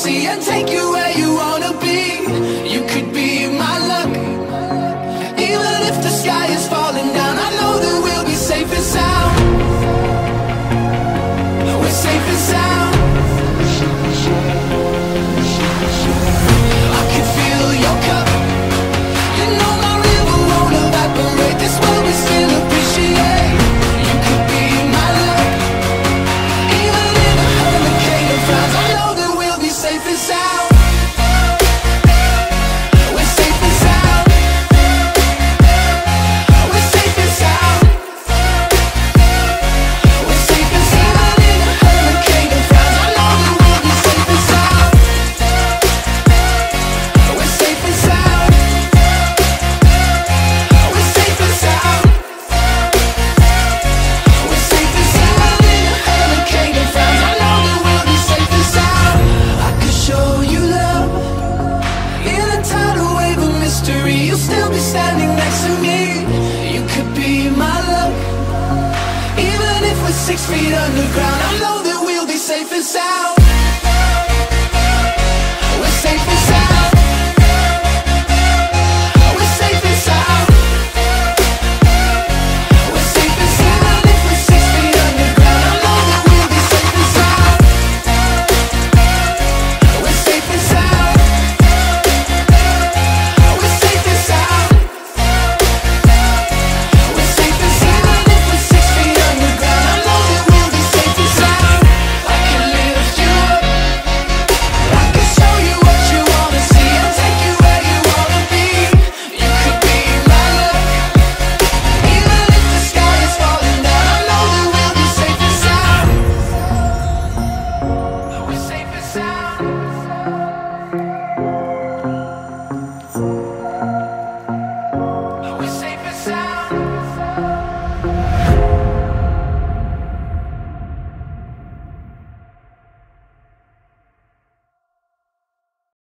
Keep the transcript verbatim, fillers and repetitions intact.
sea and take you where you wanna be. You could be my luck. Even if the sky is falling down, I know that we'll be safe and sound. We're safe and sound. I can feel your cup. You know my river won't evaporate. This world we still appreciate. You could be my luck. Even in a hurricane of frowns, I know that we'll be safe and sound. We're safe and sound. We're safe and sound. We're safe and sound. Even in a hurricane of frowns, I know that we'll be safe and sound. We're safe and sound. We're safe and sound. We're safe and sound. In a hurricane of frowns, I know that we'll be safe and sound. I could show you love in a tidal wave of mystery. You'll still be standing next to me. You could be my love. Even if we're six feet underground, I know that we'll be safe and sound.